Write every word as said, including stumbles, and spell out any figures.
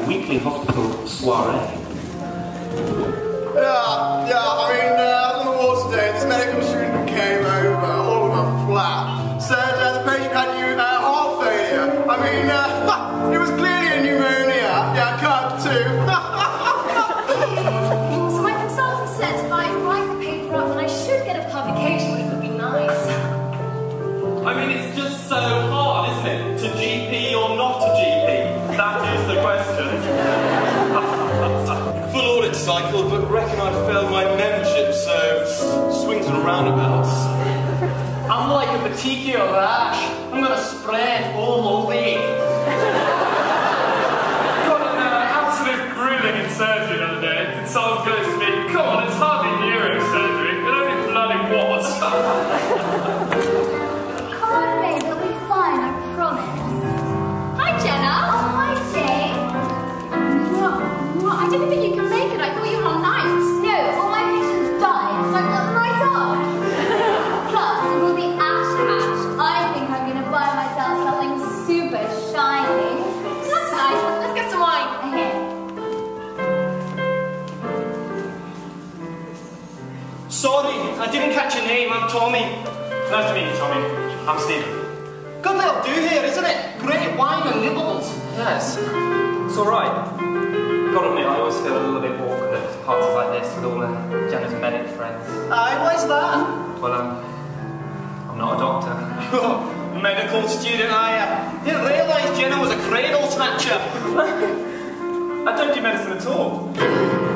weekly hospital soiree. Yeah, yeah, I mean, uh, on the ward today, this medical student came over, all of my flat, said uh, the patient had new uh, heart failure. I mean, uh, it was clearly a pneumonia. Yeah, cut too. So my consultant said if I write the paper up, then I should get a publication, which would be nice. I mean, it's just so hard, isn't it? To G P or not to G P? That is the question. Full audit cycle, but reckon I'd failed my membership, so swings and roundabouts. I'm like a particular rash. I'm gonna spread all over you. Got an uh, absolute grilling in surgery the other day. Consultant goes to me, come on, it's hardly neurosurgery. It only bloody was. Come on, babe, it'll be fine, I promise. Hi, Jenna. Oh, hi, Jane. What? I didn't think you could make it. I thought you were on nights. No, all my patients died, so I've got the night off. Plus, it will be ash ash. I think I'm going to buy myself something super shiny. That's nice. Let's get some wine. Here. Sorry, I didn't catch your name. I'm Tommy. Nice to meet you, Tommy. I'm Stephen. Good little do here, isn't it? Great wine and nibbles. Yes, it's alright. Gotta admit, I always feel a little bit awkward at parties like this with all uh, Jenna's medic friends. Aye, why's that? Well, um, I'm not a doctor. Medical student, are ya? Didn't realise Jenna was a cradle snatcher. I don't do medicine at all.